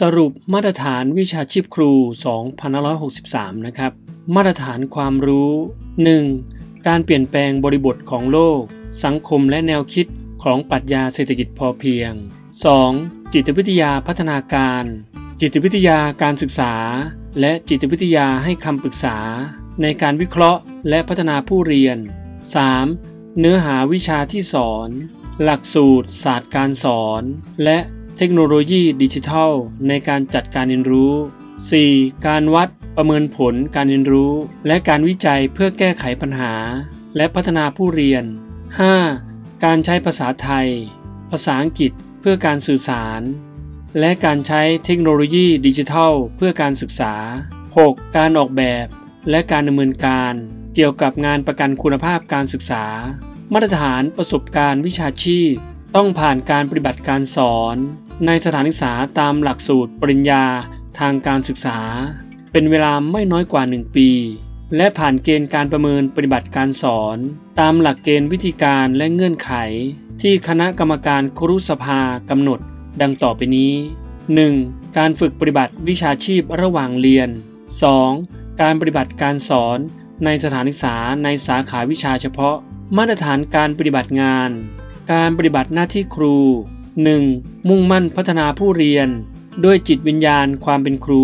สรุปมาตรฐานวิชาชีพครู 2563 นะครับมาตรฐานความรู้ 1. การเปลี่ยนแปลงบริบทของโลกสังคมและแนวคิดของปรัชญาเศรษฐกิจพอเพียง 2. จิตวิทยาพัฒนาการจิตวิทยาการศึกษาและจิตวิทยาให้คำปรึกษาในการวิเคราะห์และพัฒนาผู้เรียน 3. เนื้อหาวิชาที่สอนหลักสูตรศาสตร์การสอนและเทคโนโลยีดิจิทัลในการจัดการเรียนรู้ 4. การวัดประเมินผลการเรียนรู้และการวิจัยเพื่อแก้ไขปัญหาและพัฒนาผู้เรียน 5. การใช้ภาษาไทยภาษาอังกฤษเพื่อการสื่อสารและการใช้เทคโนโลยีดิจิทัลเพื่อการศึกษา 6. การออกแบบและการดำเนินการเกี่ยวกับงานประกันคุณภาพการศึกษามาตรฐานประสบการณ์วิชาชีพต้องผ่านการปฏิบัติการสอนในสถานศึกษาตามหลักสูตรปริญญาทางการศึกษาเป็นเวลาไม่น้อยกว่า1 ปีและผ่านเกณฑ์การประเมินปฏิบัติการสอนตามหลักเกณฑ์วิธีการและเงื่อนไขที่คณะกรรมการครุสภากำหนดดังต่อไปนี้ 1. การฝึกปฏิบัติวิชาชีพระหว่างเรียน 2. การปฏิบัติการสอนในสถานศึกษาในสาขาวิชาเฉพาะมาตรฐานการปฏิบัติงานการปฏิบัติหน้าที่ครู 1. มุ่งมั่นพัฒนาผู้เรียนด้วยจิตวิญญาณความเป็นครู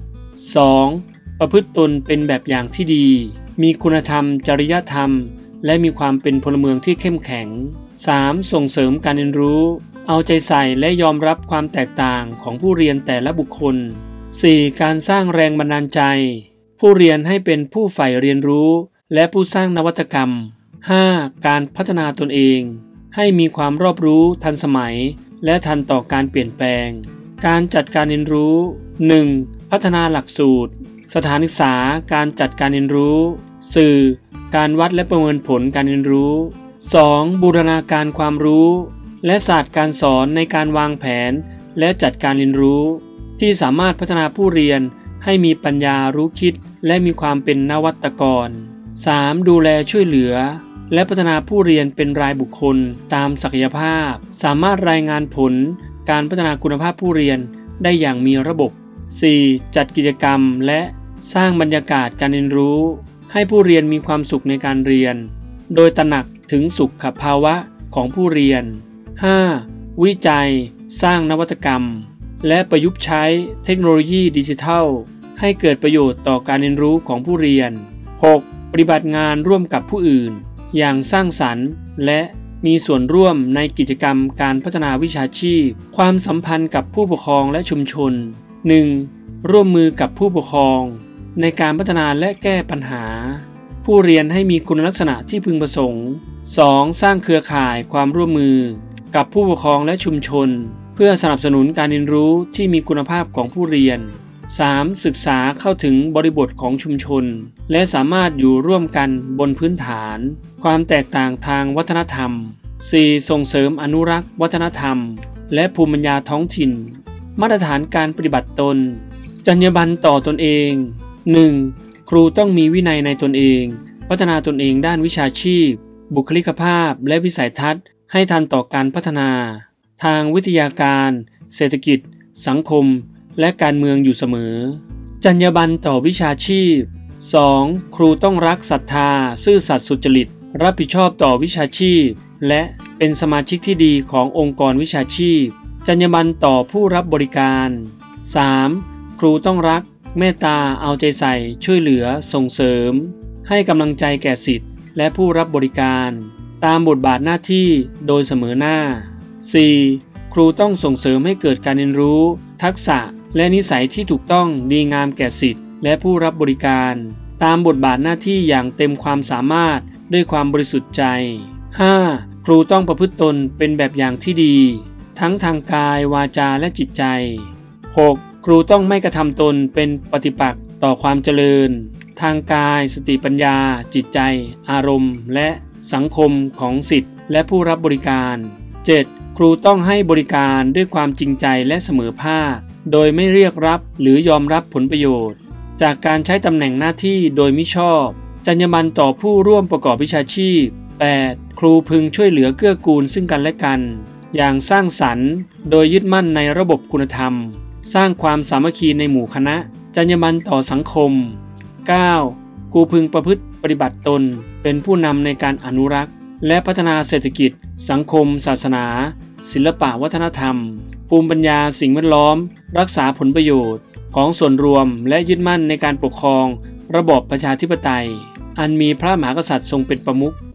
2. ประพฤติตนเป็นแบบอย่างที่ดีมีคุณธรรมจริยธรรมและมีความเป็นพลเมืองที่เข้มแข็ง 3. ส่งเสริมการเรียนรู้เอาใจใส่และยอมรับความแตกต่างของผู้เรียนแต่ละบุคคล 4. การสร้างแรงบันดาลใจผู้เรียนให้เป็นผู้ใฝ่เรียนรู้และผู้สร้างนวัตกรรม 5. การพัฒนาตนเองให้มีความรอบรู้ทันสมัยและทันต่อการเปลี่ยนแปลงการจัดการเรียนรู้ 1. พัฒนาหลักสูตรสถานศึกษาการจัดการเรียนรู้สื่อการวัดและประเมินผลการเรียนรู้ 2. บูรณาการความรู้และศาสตร์การสอนในการวางแผนและจัดการเรียนรู้ที่สามารถพัฒนาผู้เรียนให้มีปัญญารู้คิดและมีความเป็นนวัตกร 3. ดูแลช่วยเหลือและพัฒนาผู้เรียนเป็นรายบุคคลตามศักยภาพสามารถรายงานผลการพัฒนาคุณภาพผู้เรียนได้อย่างมีระบบ 4. จัดกิจกรรมและสร้างบรรยากาศการเรียนรู้ให้ผู้เรียนมีความสุขในการเรียนโดยตระหนักถึงสุขภาวะของผู้เรียน 5. วิจัยสร้างนวัตกรรมและประยุกต์ใช้เทคโนโลยีดิจิทัลให้เกิดประโยชน์ต่อการเรียนรู้ของผู้เรียน 6. ปฏิบัติงานร่วมกับผู้อื่นอย่างสร้างสรรค์และมีส่วนร่วมในกิจกรรมการพัฒนาวิชาชีพความสัมพันธ์กับผู้ปกครองและชุมชน 1. ร่วมมือกับผู้ปกครองในการพัฒนาและแก้ปัญหาผู้เรียนให้มีคุณลักษณะที่พึงประสงค์ 2. สร้างเครือข่ายความร่วมมือกับผู้ปกครองและชุมชนเพื่อสนับสนุนการเรียนรู้ที่มีคุณภาพของผู้เรียน 3. ศึกษาเข้าถึงบริบทของชุมชนและสามารถอยู่ร่วมกันบนพื้นฐานความแตกต่างทางวัฒนธรรม 4. ส่งเสริมอนุรักษ์วัฒนธรรมและภูมิปัญญาท้องถิ่นมาตรฐานการปฏิบัติตนจรรยาบรรณต่อตนเอง 1. ครูต้องมีวินัยในตนเองพัฒนาตนเองด้านวิชาชีพบุคลิกภาพและวิสัยทัศน์ให้ทันต่อการพัฒนาทางวิทยาการเศรษฐกิจสังคมและการเมืองอยู่เสมอจรรยาบรรณต่อวิชาชีพ 2. ครูต้องรักศรัทธาซื่อสัตย์สุจริตรับผิดชอบต่อวิชาชีพและเป็นสมาชิกที่ดีขององค์กรวิชาชีพจรรยาบรรณต่อผู้รับบริการ 3. ครูต้องรักเมตตาเอาใจใส่ช่วยเหลือส่งเสริมให้กำลังใจแก่ศิษย์และผู้รับบริการตามบทบาทหน้าที่โดยเสมอหน้า 4. ครูต้องส่งเสริมให้เกิดการเรียนรู้ทักษะและนิสัยที่ถูกต้องดีงามแก่ศิษย์และผู้รับบริการตามบทบาทหน้าที่อย่างเต็มความสามารถด้วยความบริสุทธิ์ใจ 5. ครูต้องประพฤติตนเป็นแบบอย่างที่ดีทั้งทางกายวาจาและจิตใจ 6. ครูต้องไม่กระทำตนเป็นปฏิปักษ์ต่อความเจริญทางกายสติปัญญาจิตใจอารมณ์และสังคมของศิษย์และผู้รับบริการ 7. ครูต้องให้บริการด้วยความจริงใจและเสมอภาคโดยไม่เรียกรับหรือยอมรับผลประโยชน์จากการใช้ตำแหน่งหน้าที่โดยมิชอบจรรยาบรรณต่อผู้ร่วมประกอบวิชาชีพ 8. ครูพึงช่วยเหลือเกื้อกูลซึ่งกันและกันอย่างสร้างสรรค์โดยยึดมั่นในระบบคุณธรรมสร้างความสามัคคีในหมู่คณะจรรยาบรรณต่อสังคม 9. กูพึงประพฤติปฏิบัติตนเป็นผู้นำในการอนุรักษ์และพัฒนาเศรษฐกิจสังคมศาสนาศิลปะวัฒนธรรมภูมิปัญญาสิ่งแวดล้อมรักษาผลประโยชน์ของส่วนรวมและยึดมั่นในการปกครองระบอบประชาธิปไตยอันมีพระมหากษัตริย์ทรงเป็นประมุข